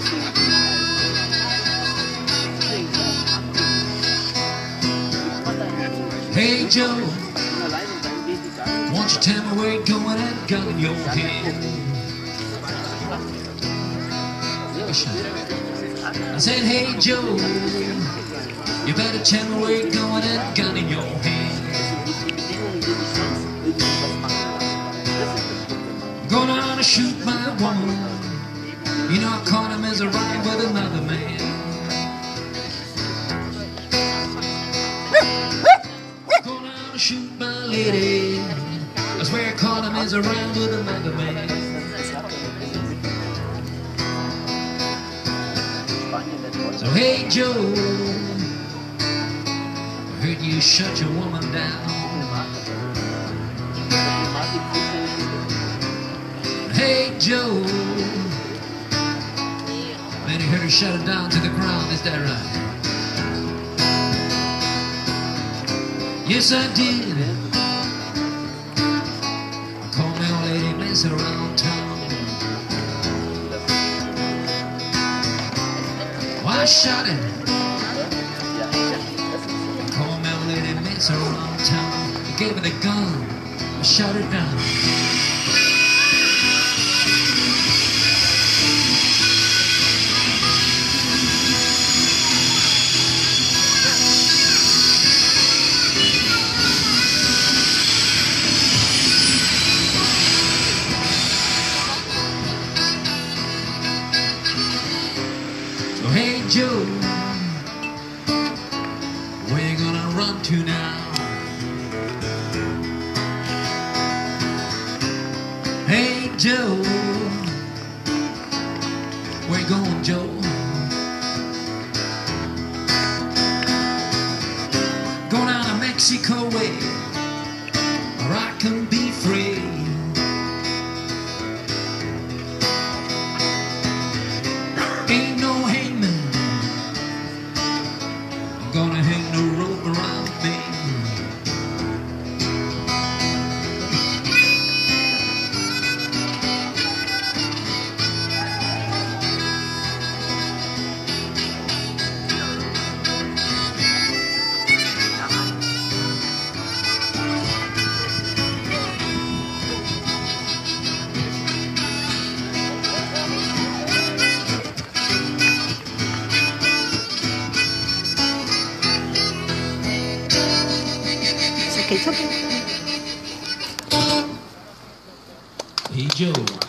Hey Joe, won't you tell me where you're going and gun in your hand? I said, hey Joe, you better tell me where you're going and gun in your hand. I'm gonna shoot my woman. You know I caught him as a ride with another man. Gonna shoot my lady. I swear I caught him as a ride with another man. So hey Joe, I heard you shut your woman down. Hey Joe, man, you heard her shut her down to the ground, is that right? Yes I did. I called my old lady mess around town. Why I shot it? I called my old lady mess around town. I gave her the gun, I shot her down. Hey Joe, where you gonna run to now? Hey Joe, where you going, Joe? Go down to Mexico way, or I can be free. Ain't no hangman gonna hang no rope around me. Hey Joe.